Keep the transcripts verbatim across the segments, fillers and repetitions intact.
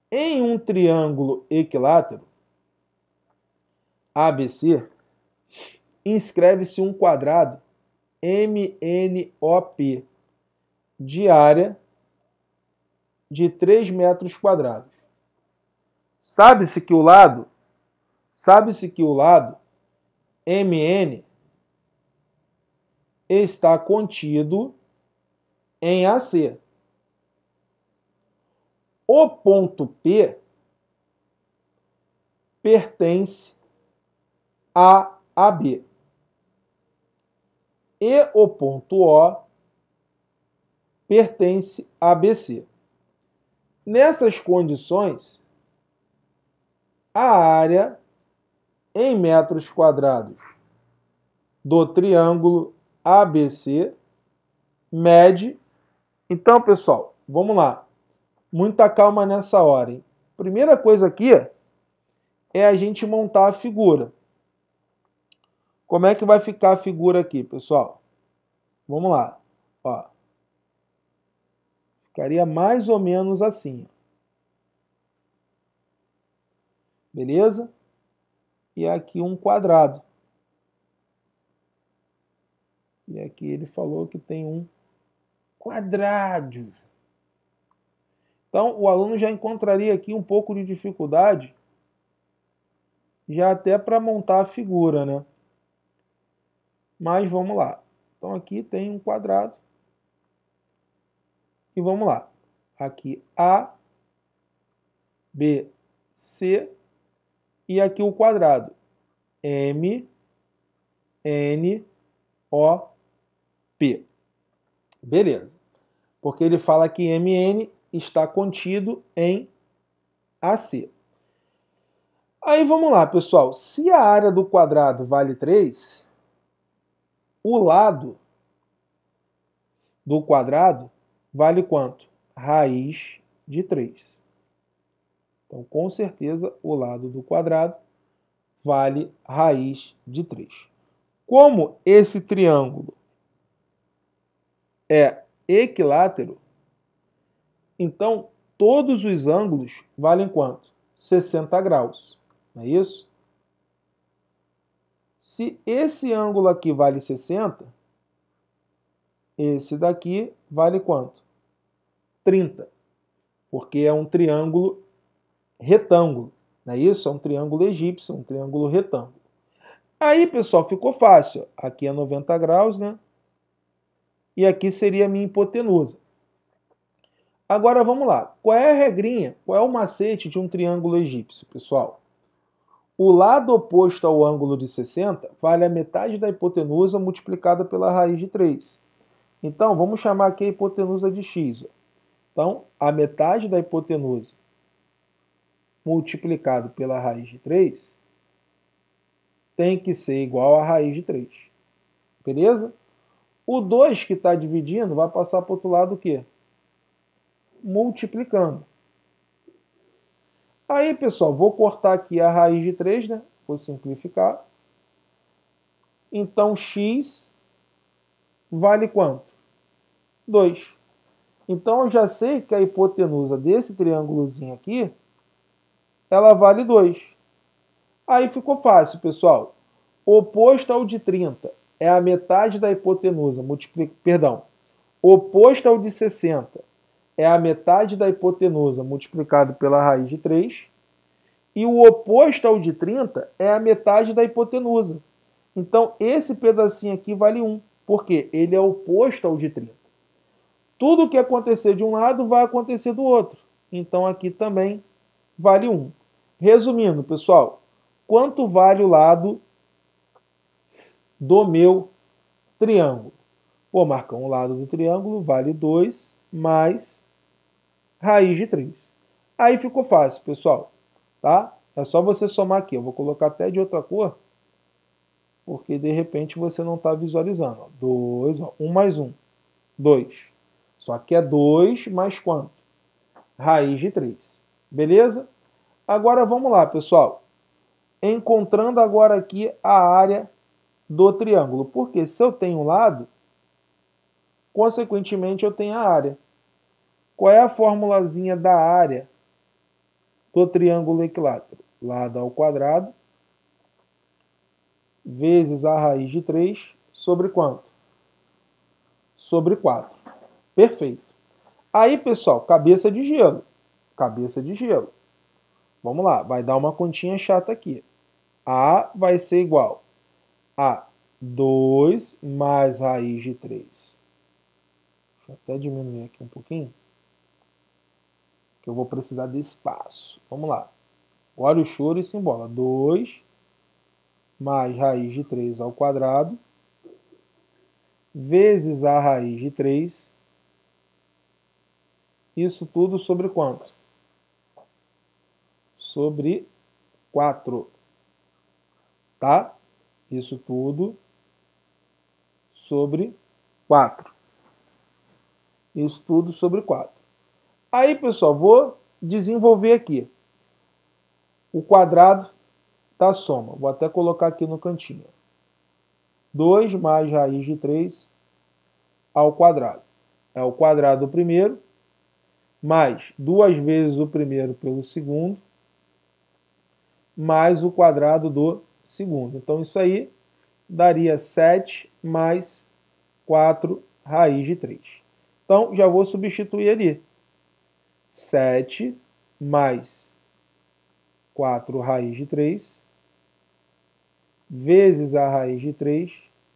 Em um triângulo equilátero, A B C, inscreve-se um quadrado M N O P de área de três metros quadrados. Sabe-se que o lado, sabe-se que o lado M N está contido em A C. O ponto P pertence a A B. E o ponto O pertence a B C. Nessas condições, a área em metros quadrados do triângulo A B C mede. Então, pessoal, vamos lá. Muita calma nessa hora, hein? Primeira coisa aqui é a gente montar a figura. Como é que vai ficar a figura aqui, pessoal? Vamos lá. Ó. Ficaria mais ou menos assim. Beleza? E aqui um quadrado. E aqui ele falou que tem um quadrado. Então, o aluno já encontraria aqui um pouco de dificuldade, já até para montar a figura, né? Mas vamos lá. Então, aqui tem um quadrado. E vamos lá. Aqui A, B, C. E aqui o quadrado. M, N, O, P. Beleza. Porque ele fala que M N está contido em A C. Aí vamos lá, pessoal. Se a área do quadrado vale três, o lado do quadrado vale quanto? Raiz de três. Então, com certeza, o lado do quadrado vale raiz de três. Como esse triângulo é equilátero, então todos os ângulos valem quanto? sessenta graus. Não é isso? Se esse ângulo aqui vale sessenta, esse daqui vale quanto? trinta. Porque é um triângulo retângulo. Não é isso? É um triângulo egípcio, um triângulo retângulo. Aí, pessoal, ficou fácil. Aqui é noventa graus, né? E aqui seria a minha hipotenusa. Agora vamos lá. Qual é a regrinha? Qual é o macete de um triângulo egípcio, pessoal? O lado oposto ao ângulo de sessenta vale a metade da hipotenusa multiplicada pela raiz de três. Então, vamos chamar aqui a hipotenusa de x. Então, a metade da hipotenusa multiplicado pela raiz de três tem que ser igual a raiz de três. Beleza? O dois que está dividindo vai passar para o outro lado o quê? Multiplicando. Aí, pessoal, vou cortar aqui a raiz de três, né? Vou simplificar. Então, x vale quanto? dois. Então, eu já sei que a hipotenusa desse triângulozinho aqui, ela vale dois. Aí ficou fácil, pessoal. O oposto ao de trinta é a metade da hipotenusa. Multiplica... Perdão. O oposto ao de sessenta é a metade da hipotenusa multiplicado pela raiz de três. E o oposto ao de trinta é a metade da hipotenusa. Então, esse pedacinho aqui vale um. Por quê? Ele é oposto ao de trinta. Tudo que acontecer de um lado vai acontecer do outro. Então, aqui também vale um. Resumindo, pessoal, quanto vale o lado do meu triângulo? Pô, Marcão, o lado do triângulo vale dois mais raiz de três. Aí ficou fácil, pessoal. Tá? É só você somar aqui. Eu vou colocar até de outra cor, porque de repente você não está visualizando. dois, um mais um, dois. Só que é dois mais quanto? Raiz de três. Beleza? Agora vamos lá, pessoal. Encontrando agora aqui a área do triângulo. Porque se eu tenho um lado, consequentemente eu tenho a área. Qual é a formulazinha da área do triângulo equilátero, lado ao quadrado, vezes a raiz de três, sobre quanto? Sobre quatro. Perfeito. Aí, pessoal, cabeça de gelo. Cabeça de gelo. Vamos lá, vai dar uma continha chata aqui. A vai ser igual a dois mais raiz de três. Deixa eu até diminuir aqui um pouquinho, que eu vou precisar de espaço. Vamos lá. Olha o choro e se embola. dois mais raiz de três ao quadrado, vezes a raiz de três. Isso tudo sobre quanto? Sobre quatro. Tá? Isso tudo sobre quatro. Isso tudo sobre quatro. Aí, pessoal, vou desenvolver aqui o quadrado da soma. Vou até colocar aqui no cantinho. dois mais raiz de três ao quadrado. É o quadrado do primeiro, mais duas vezes o primeiro pelo segundo, mais o quadrado do segundo. Então, isso aí daria sete mais quatro raiz de três. Então, já vou substituir ali. sete mais quatro raiz de três, vezes a raiz de três,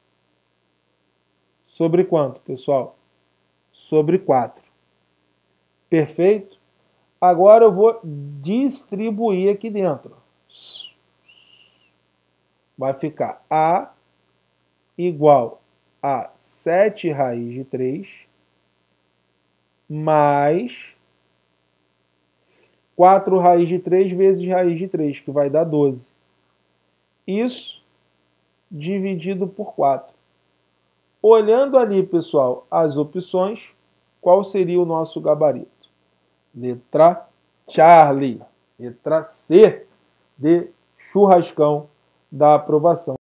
sobre quanto, pessoal? Sobre quatro. Perfeito? Agora eu vou distribuir aqui dentro. Vai ficar A igual a sete raiz de três mais quatro raiz de três vezes raiz de três, que vai dar doze. Isso dividido por quatro. Olhando ali, pessoal, as opções, qual seria o nosso gabarito? Letra Charlie. Letra C de churrascão da aprovação.